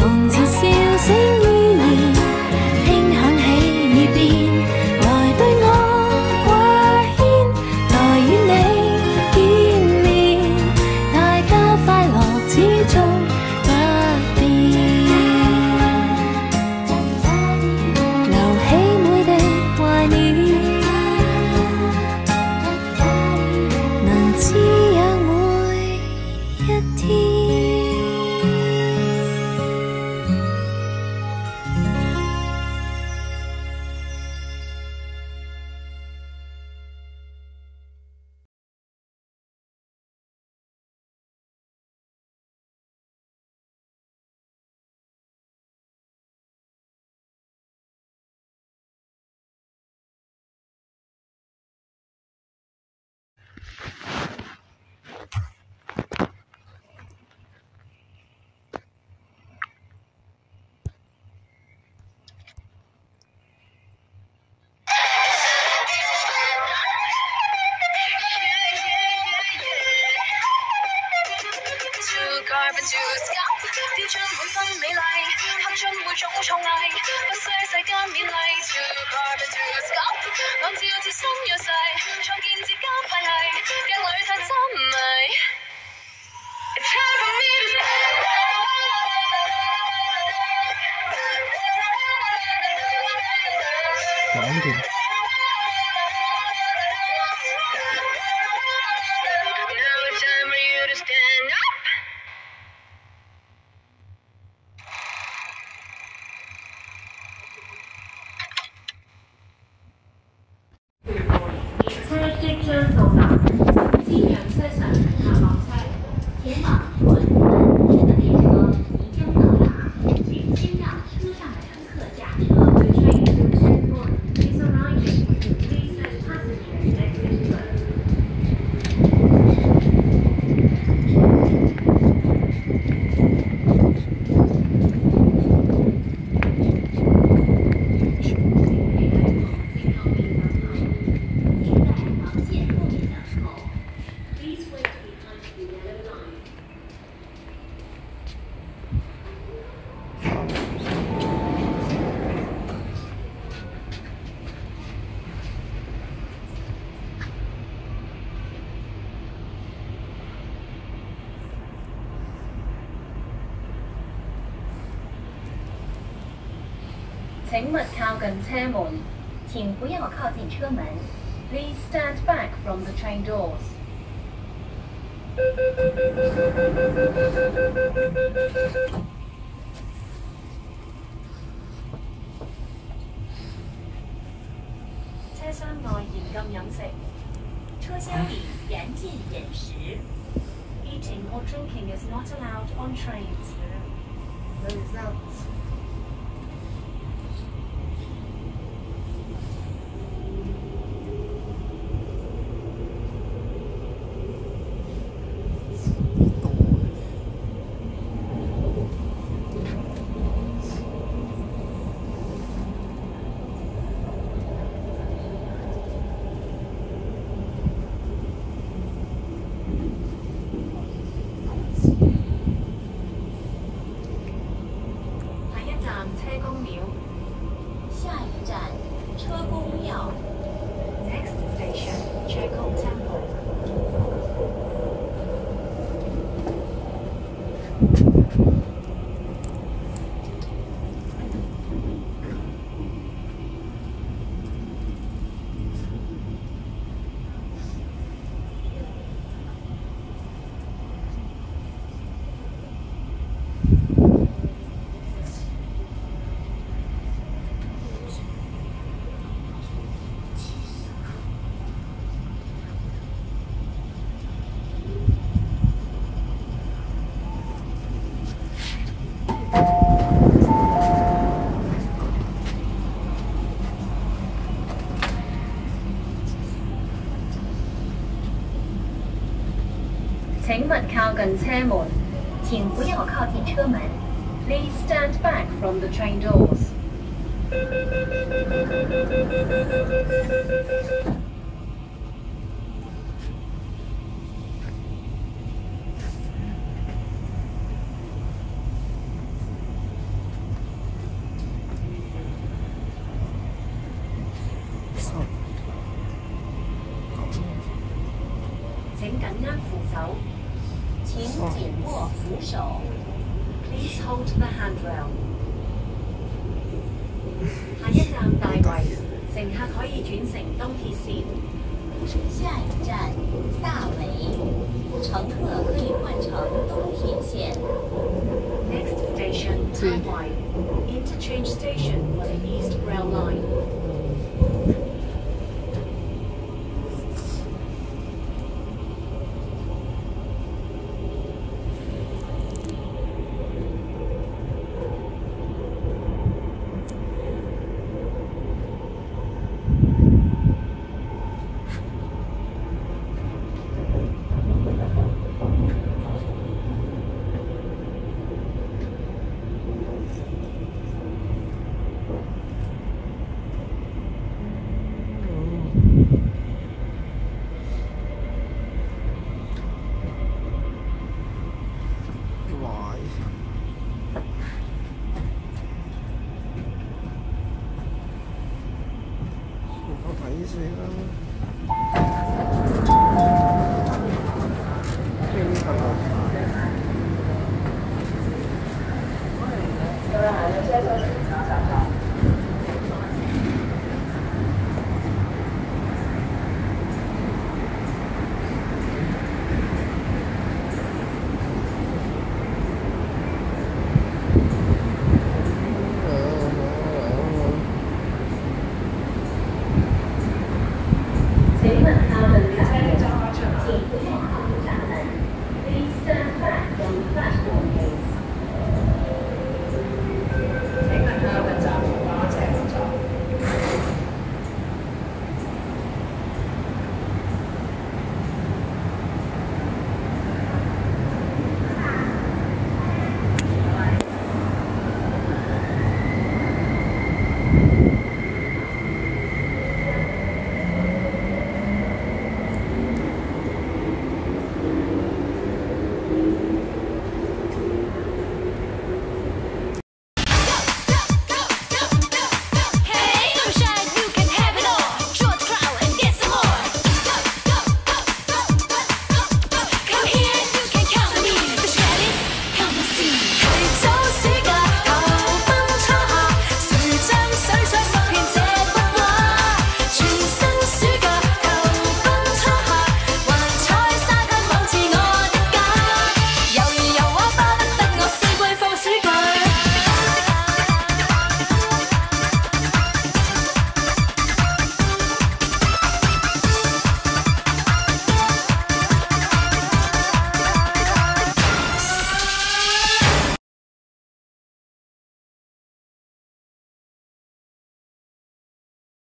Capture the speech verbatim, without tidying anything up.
從前笑聲依然輕響起耳邊，來對我掛牽，來與你見面，大家快樂始終不變，留起每滴懷念，能滋養每一天。 carbon to scalp， 雕樽每分美麗，合進每種創藝，不需世間勉勵。To carbon to scalp， 按照自身弱勢，創建自家派系，鏡裏太真美。It's time for me to stand up。 講掂。 車即將到達，滋養車上下落車，前往屯門的列車即將到達，請先讓車上的乘客下車。The train to Trenton is arriving. Please let passengers exit first. 请勿靠近车门，请不要靠近车门。Please stand back from the train doors. 車廂內嚴禁飲食，車廂裡嚴禁飲食。Eating or drinking is not allowed on trains. The results. 車公廟，下一站車公廟。Next station， 車公 temple。 请勿靠近车门，请不要靠近车门。Please stand back from the train doors. 車紧握扶手。Please hold the handrail。下一站大圍，乘客可以轉乘東鐵線。下一站大圍，乘客可以換乘東鐵線。Next station 大圍，interchange station for the East Rail Line。